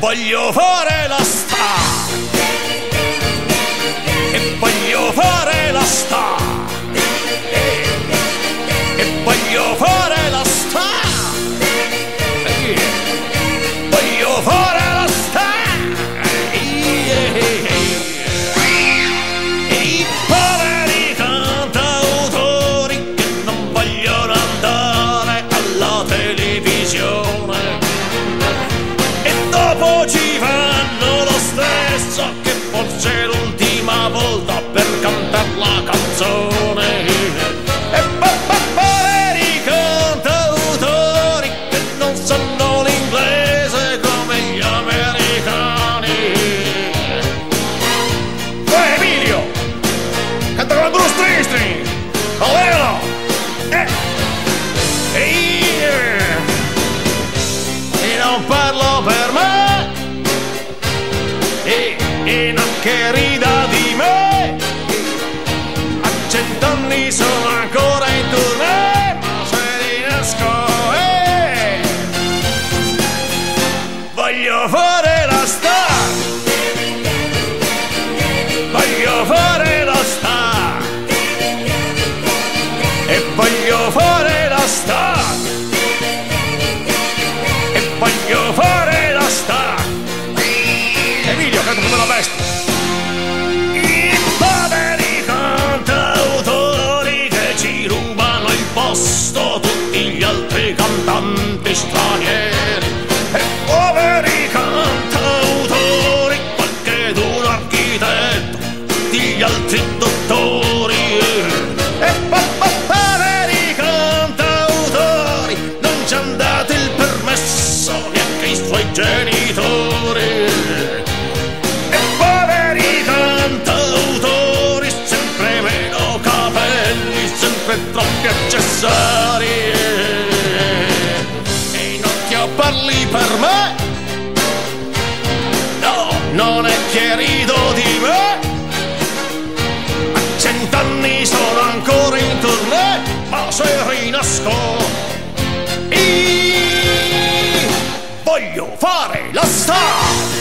voglio fare la star, e voglio fare la star, e voglio fare la star, voglio fare la star, e i poveri cantautori che non vogliono andare alla televisione e dopo ci fanno lo stesso, che forse è l'ultima volta per cantare la canzone. E poveri cantautori che non sanno l'inglese come gli americani. Emilio, canta con Bruce Springsteen, ovvero e non parlo per me, e non che rida di me. A 100 anni sono ancora in tournée, ma se riesco voglio fare la star, voglio fare la star, e voglio fare la star, e voglio fare la star. Emilio, canta come una bestia. I poveri cantautori che ci rubano il posto tutti gli altri cantanti stranieri. E poveri cantautori, qualcheduno architetto, tutti gli altri dottori. E poveri cantautori, non ci han dato il permesso neanche i suoi genitori. E poveri cantautori, sempre meno capelli, sempre troppi accessori. E non ti parli per me, no, non è che rido di me. A 100 anni sono ancora in tournée, ma se rinasco voglio fare la star.